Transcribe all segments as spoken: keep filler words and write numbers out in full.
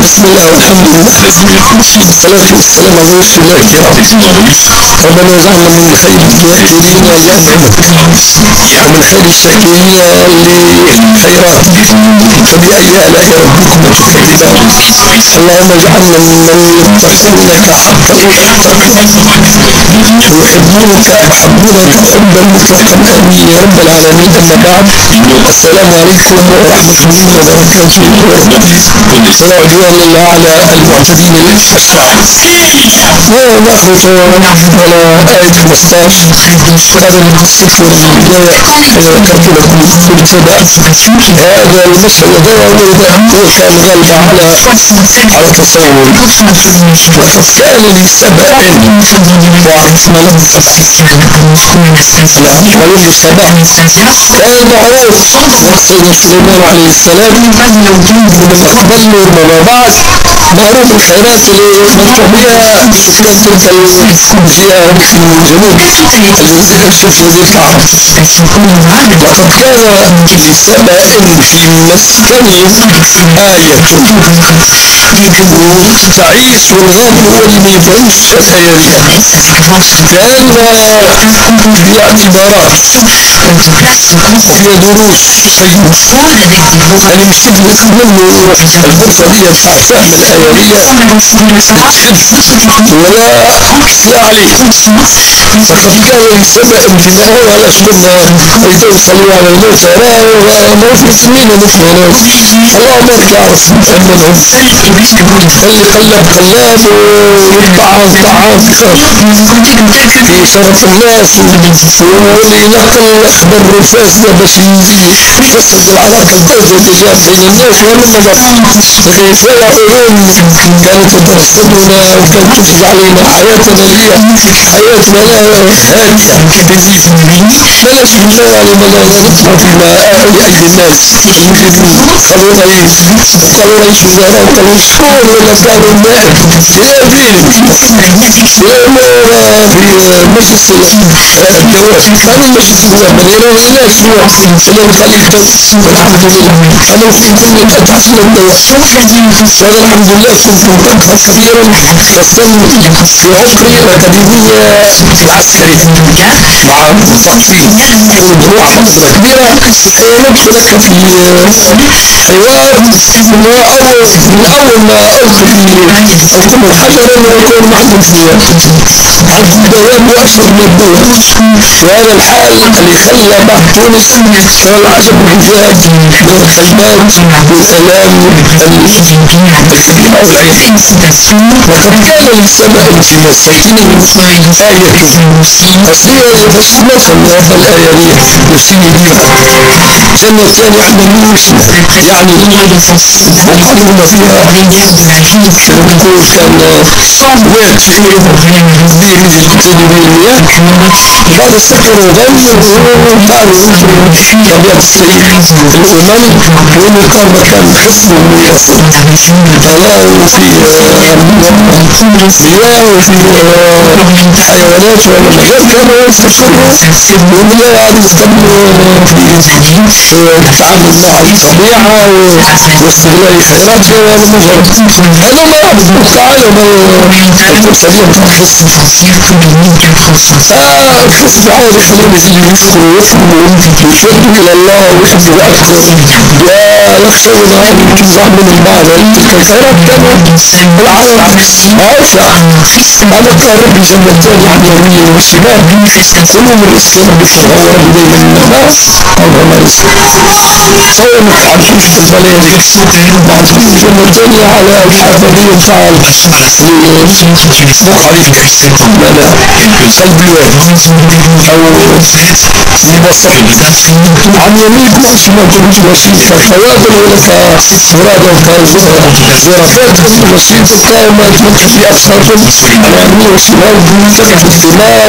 بسم الله والحمد لله والصلاة والسلام على رسول الله الكرام. ربنا يجعلنا من خير الذاكرين لعلمك ومن خير الشاكرين لخيرات فبأي آلاء ربكم تكذبان. اللهم اجعلنا ممن يتقونك حق ويحبونك ويحبونك حبا مطلقا آمين يا رب العالمين. أما بعد، السلام عليكم ورحمة الله وبركاته. ولا عدوان إلا على المعتدين الفجار. ونأخذ على آية خمسطعش قبل القصة والبداية ذكرت لكم في الابتداء هذا المشهد وكان غالب على على التصور. وقد كان لسبأ وعرفنا له سبأ ولم سبأ كان معروف سيدنا سليمان عليه السلام لما قبل وما بعد معروف الخيرات اللي منطوع بها في تلك الجهة في جنوب السفلى العرب. لقد كان لسبأ في مسكنهم آية تعيس والغم والميبعوش الأيالية. كان فيها اعتبارات وفيها دروس طيبة. يعني مش تبدأ منه الفرصة دي بتاع فهم الأيالية ولا لا عليه. لقد كان لسبأ انتباهه على أسلوبنا ويدعو صلوا على الموتى وموت مسلمين ومسلمين. اللهم ارجع منهم خلي قلب قلاب ويطبع طعام في شرف الناس واللي ينقل الأخبار الفاسدة باش يفسد العلاقة الجيدة اللي جاء بين الناس والنظر. فيا علوم كانت ترصدنا وكانت تفرض علينا حياتنا هي حياة ملاهية هادئة بلاش بالله ملاهية نطلع فيما لأجل الناس المجرمين. قالوا رئيس قالوا رئيس وزراء قالوا شكون ولا كانوا النائب إلى فين إلى في مجلس الدواب كانوا مجلس الدواب إلى إلى أسبوع إلى الخليفة والحمد لله أنا في كل تحصيل الدواب والحمد لله كنت مقدما كبيرا وصلت في عمري الأكاديمية العسكرية مع المثقفين والروح كبيرة. حيوانات لك في حوار من أول من أول ما ألقي القمة حجرا ويكون محمود فيها الدوام وأشهر من الدول. وهذا الحال اللي خلى بعض تونس كان العجب والعجاب من الخيبات والآلام الكبيرة والعيان. وقد كان لسبأ في مساكنهم آية أصلية بس نفهم هذا الآية نفسية بيها جنة ثانية يحملوش يعني وقالوا فيها نقول كان واد فيه دين المياه بعد سكروا غنوا وقالوا طبيعة السيد الأمم وإنه كان مكان حصن ويأسر ألا وفي مياه وفي حيوانات والمجال كانوا يستشروا وإنه يعني يستمروا في التعامل مع الطبيعة واستغلال خيراتها والمجال. هذا ما تعالوا الفرصة دي الحس الحس بعوض يخلون يفكروا ويفهموا ويشدوا إلى الله ويحبوا أكثر ويخشون أن تنزع من البعض. تلك الخيرات كانوا العالم أوسع. هذا كان ربي جنتان العلوية والشمال علوم الرزق ربي تغور بدين الناس الله ما رزق تصور ما تعرفوش في البلاد بعضهم جنتان على الحافظية بتاع مو عليك لا لا قلب الواد أو مبسط عن يمينكم عن شمالكم ماشيين كالحوادر ولا كفرادة وكزرافات ماشيين كما تمشي في أبصاركم على يمين وشمال بالثمار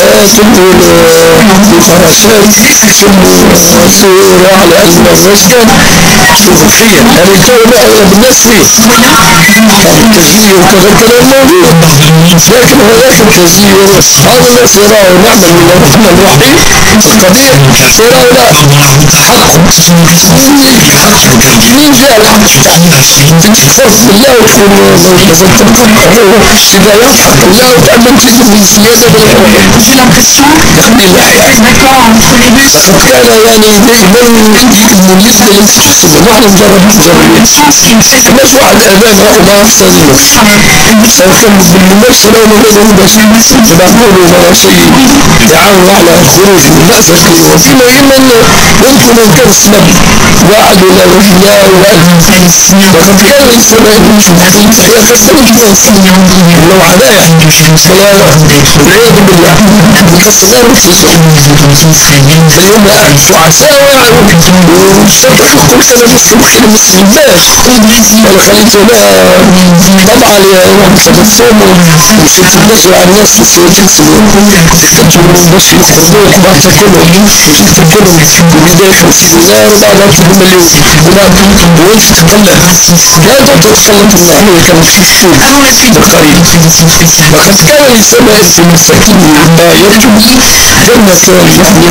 والفراشات سموا على أجل الرزق خير. يعني الكون أغلب الناس فيه التزيين وكذا الكلام موجود لكن هناك التزيين بعض الناس يراه نعمل من الرحمن الرحيم القدير يراه لا حق مين جاء الحق فرق الله وتكون تتقن إذا يضحك الله وتأمنت من زيادة بالعلم. J'ai l'impression. D'accord, entre les deux. كان يعني دائما بالنسبة للشخصية نحن نجرب نجرب مجموعة الآباء رأوا أفضل كان بالممارسة لو مجرد بس نقول ما شيء يعاون على خروج من المأزق وفيما يمكن يمكن أن كان السبب واحد ولا ولا وقد كان السبب هي تستمر لو عدايا والعياذ بالله الصغار اليوم وعسى وشرح كل سنة ممكن مسلماش ولا خليتنا طبعا يوم تصوم وشفت الناس على الناس في جسمه باش يقدروا كبار تكلم تكلم بداية خمسين دينار وبعدها تقول مليون وانت تتكلم لا انت تتكلم بالله كما في السوق بالقريب وقد كان يسمى المساكين ما يرجو جنة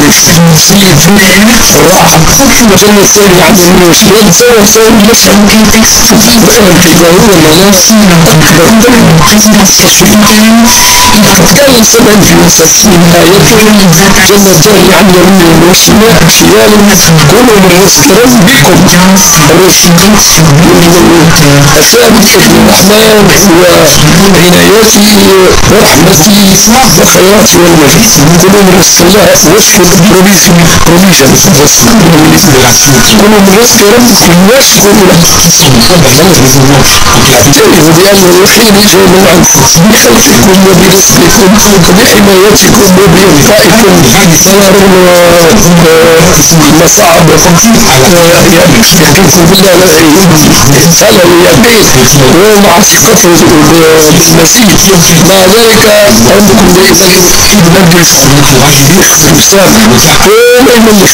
الراحة جنة ثانية عن الناس يتسوى سوى نفسه ولا لا كان يسمى في المساكين ما يرجو جنة ثانية عن الناس خيال كونوا من رزق ربكم الرزق الثابت الرحمن وعنايته ورحمته وخيراته والوجه كونوا من رزق الله واشكروا بروفيجن بروفيجن كونوا من رزق ربكم واشكروا له لأن الوحيد يجعل عنكم بخلقكم وبرزقكم وبحمايتكم وبإعطائكم مصاعب يحكمكم بالله هذا يبين ومع ثقته بالمزيد مع ذلك عندكم دائما مجلس أستاذ وما يملك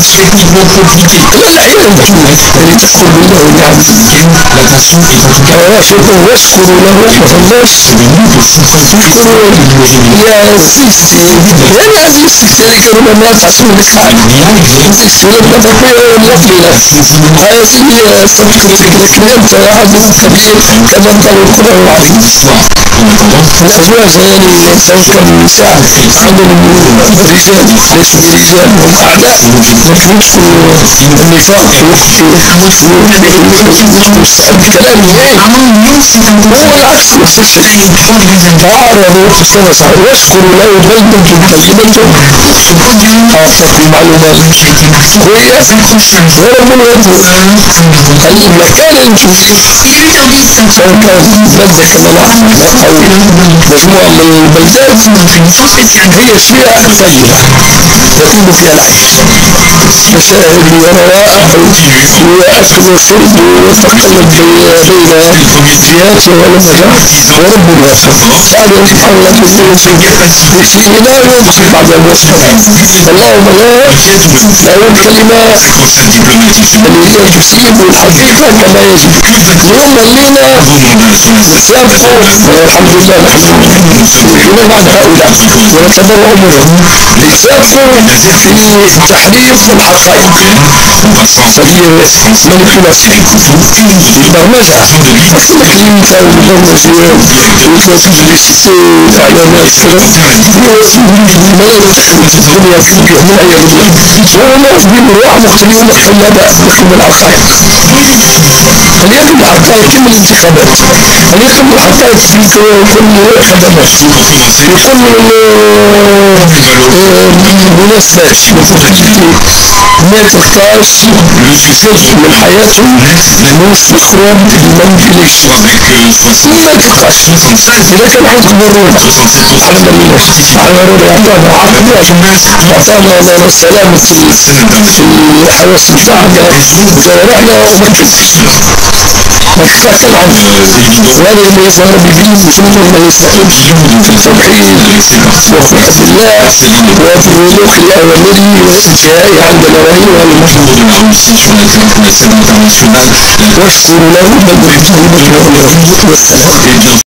لا الأحيان يعني تذكر بالله يعني واشكروا له وفلاش يشكروا يا سيستي يعني هذه السيستي كانوا ما تعطون الإسلام السيستي لما تقول لقلنا هذه ستذكر لكن أنت عدو كبير كما قال القرآن العظيم الأزواج يعني توفر النساء عدم الرجال ليسوا برجال هم أعداء يدخل النفاق بكلام إيه هو العكس تعارضوا واشكروا له بلدة طيبة أعطت المعلومات قوية ورب الوجه المكان الجوي سواء كان بلدة كملاء أو مجموعة من البلدات هي فيها طيبة يكون فيها العيش مشاهد ورواء وأكل وشرب وتقلب بين جهات ولمجة ورب الوجه هذا سبحان الله يشتهي لا يمشي بعد المسلم اللهم لا له الكلمة اللي هي تسيب الحقيقة كما يجب اليوم الليلة سابقوا والحمد لله نحن بعد هؤلاء ونتبرع منهم سابقوا في تحريف الحقائق فهي مانيبيولاسيون البرمجة التكليف أو البرمجة وتدريسيتي الإعلانات كذا الدنيا كبيرة من أيام الله وناس بمروع مختلفين الطلاب يقيم الحقائق هل يقيم الحقائق كم الانتخابات هل يقيم الحقائق في كل خدمات في كل مناسبات ما تلقاش جزء من حياتهم مستخرج بالمانيبيوليشن ما تلقاش إذا كان عندكم مرونة على مليوناش على مرونة يعطانا عقلية يعطانا السلامة في الحواس بتاعنا وجوارحنا وما كنتش ما تلقاش طبعا وهذا ما يظهر بدين ثم ما يستقيم في التوحيد وفي حب الله وفي الوضوح لأوامره والانتهاء عند نواهيه والمحمود واشكر له بل والسلام